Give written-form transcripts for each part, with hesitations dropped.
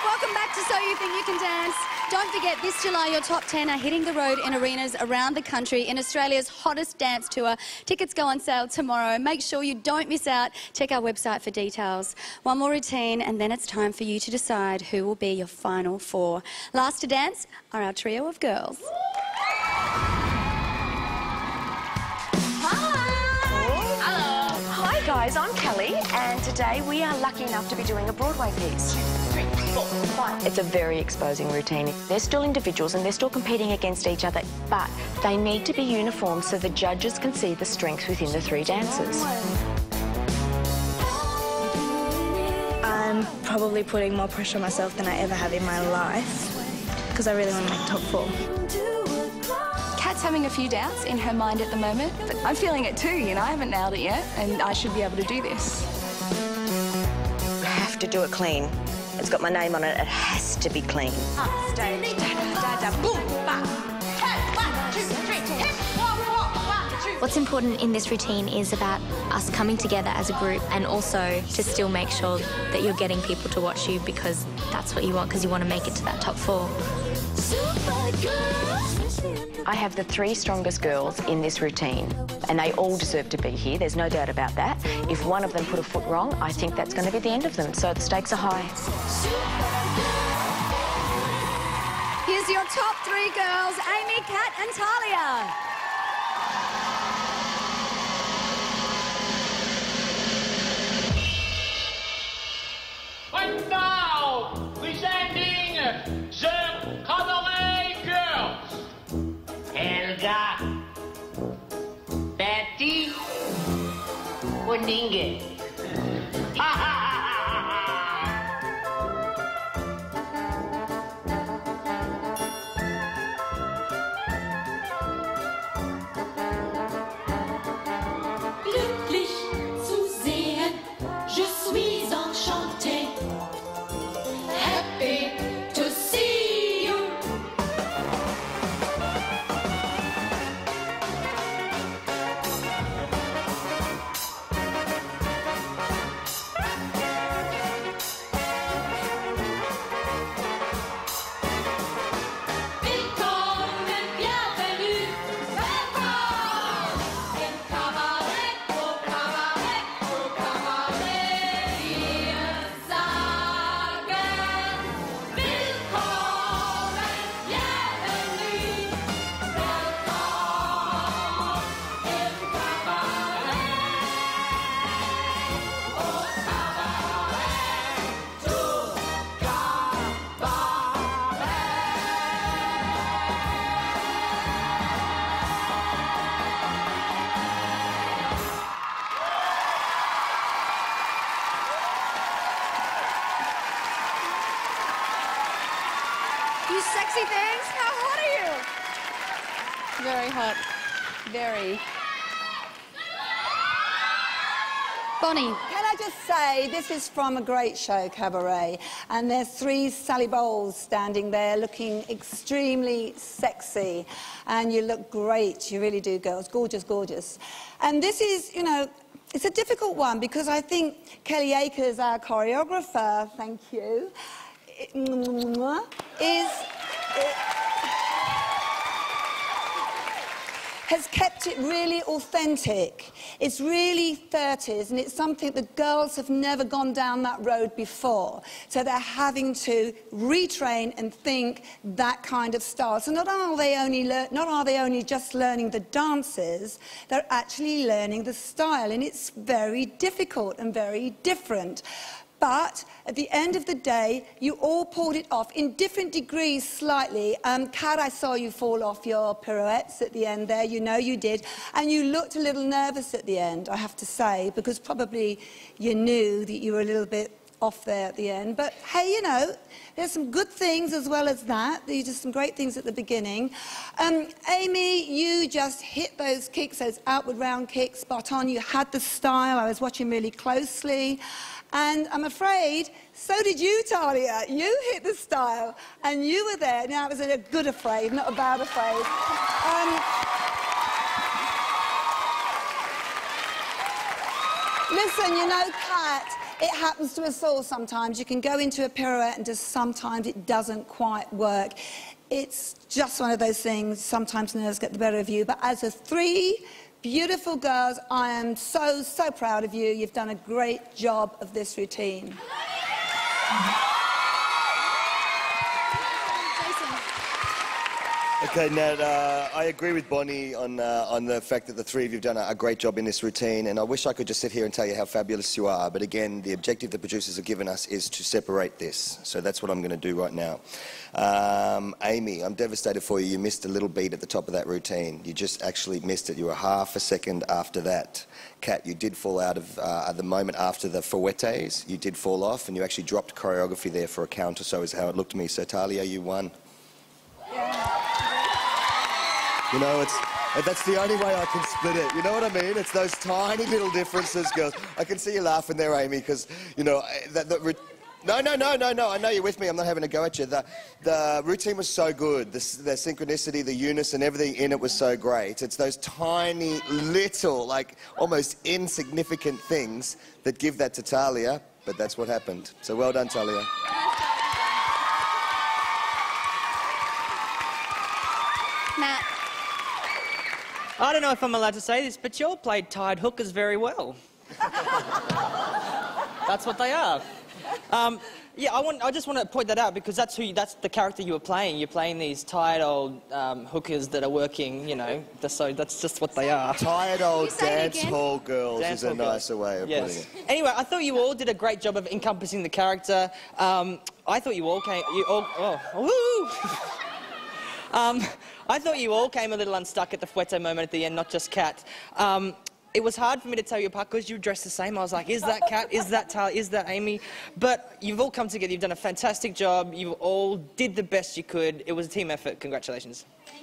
Welcome back to So You Think You Can Dance. Don't forget, this July your top 10 are hitting the road in arenas around the country in Australia's hottest dance tour. Tickets go on sale tomorrow. Make sure you don't miss out. Check our website for details. One more routine and then it's time for you to decide who will be your final four. Last to dance are our trio of girls. Hi guys, I'm Kelly and today we are lucky enough to be doing a Broadway piece. 2, 3, 4, 5. It's a very exposing routine. They're still individuals and they're still competing against each other, but they need to be uniform so the judges can see the strengths within the three dancers. I'm probably putting more pressure on myself than I ever have in my life because I really want to make top 4. Kat's having a few doubts in her mind at the moment, but I'm feeling it too, you know, I haven't nailed it yet, and I should be able to do this. I have to do it clean. It's got my name on it, it has to be clean. Up stage, da-da, boom, ba. 1, 2, 3, hip, walk, 1, 2. What's important in this routine is about us coming together as a group and also to still make sure that you're getting people to watch you because that's what you want, because you want to make it to that top 4. I have the 3 strongest girls in this routine and they all deserve to be here, there's no doubt about that. If one of them put a foot wrong, I think that's going to be the end of them, so the stakes are high. Here's your top 3 girls, Amy, Kat and Talia. And now, presenting the Cabaret girls. Helga, Betty, und Inge. Glücklich zu sehen, je suis enchantée. Happy to see you. Willkommen, bienvenue, welcome. Im Cabaret, au Cabaret, au Cabaret. Wir sagen willkommen, bienvenue, welcome. Im Cabaret, au Cabaret, au You sexy things, how hot are you? Very hot, very. Bonnie. Can I just say, this is from a great show, Cabaret, and there's 3 Sally Bowles standing there looking extremely sexy, and you look great, you really do, girls, gorgeous, gorgeous. And this is, you know, it's a difficult one because I think Kelly Aykers, our choreographer, thank you, has kept it really authentic. It's really 30s, and it's something the girls have never gone down that road before. So they're having to retrain and think that kind of style. So not are they only just learning the dances, they're actually learning the style, and it's very difficult and very different. But at the end of the day, you all pulled it off in different degrees slightly. Kat, I saw you fall off your pirouettes at the end there, you know you did. And you looked a little nervous at the end, I have to say, because probably you knew that you were a little bit off there at the end. But hey, you know, there's some good things as well as that. These are some great things at the beginning. Amy, you just hit those kicks, those outward round kicks, spot on. You had the style. I was watching really closely. And I'm afraid, so did you, Talia. You hit the style, and you were there. Now, it was a good afraid, not a bad afraid. Listen, you know, Kat, It happens to us all sometimes. You can go into a pirouette and just sometimes it doesn't quite work. It's just one of those things. Sometimes nerves get the better of you. But as a 3 beautiful girls, I am so, so proud of you. You've done a great job of this routine. Okay, Nat, I agree with Bonnie on the fact that the 3 of you have done a great job in this routine, and I wish I could just sit here and tell you how fabulous you are, but again, the objective the producers have given us is to separate this, so that's what I'm going to do right now. Amy, I'm devastated for you. You missed a little beat at the top of that routine. You just actually missed it. You were half a second after that. Kat, you did fall out of, at the moment after the fouettes, you did fall off, and you actually dropped choreography there for a count or so is how it looked to me. So, Talia, you won. You know, that's the only way I can split it. You know what I mean? It's those tiny little differences, girls. I can see you laughing there, Amy, because, you know, No, I know you're with me. I'm not having a go at you. The routine was so good. The synchronicity, the unison, everything in it was so great. It's those tiny little, like, almost insignificant things that give that to Talia, but that's what happened. So well done, Talia. Matt. I don't know if I'm allowed to say this, but you all played tied hookers very well. That's what they are. Yeah, I just want to point that out because that's the character you were playing. You're playing these tired old hookers that are working, you know, so that's just what they are. Tired old dance hall girls is a nicer way of putting it. Anyway, I thought you all did a great job of encompassing the character. I thought you all came... I thought you all came a little unstuck at the fouette moment at the end, not just Kat. It was hard for me to tell you apart because you were dressed the same. I was like, is that Kat? Is that Talia? Is that Amy? But you've all come together. You've done a fantastic job. You all did the best you could. It was a team effort. Congratulations.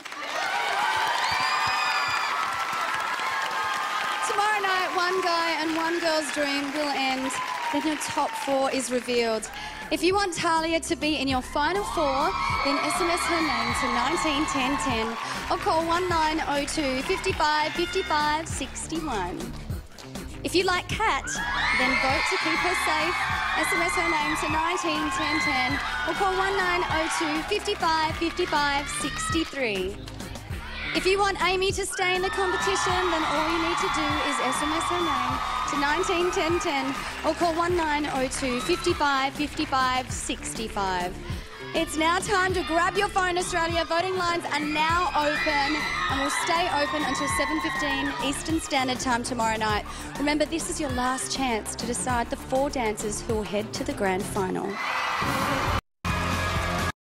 Tomorrow night, one guy and one girl's dream will end. Then your top 4 is revealed. If you want Talia to be in your final 4, then SMS her name to 191010 or call 1902 55 55 61. If you like Kat, then vote to keep her safe. SMS her name to 191010 or call 1902 55 55 63. If you want Amy to stay in the competition, then all you need to do is SMS her name to 191010 or call 1902 55 55 65. It's now time to grab your phone, Australia. Voting lines are now open and will stay open until 7:15 Eastern Standard Time tomorrow night. Remember, this is your last chance to decide the 4 dancers who will head to the grand final.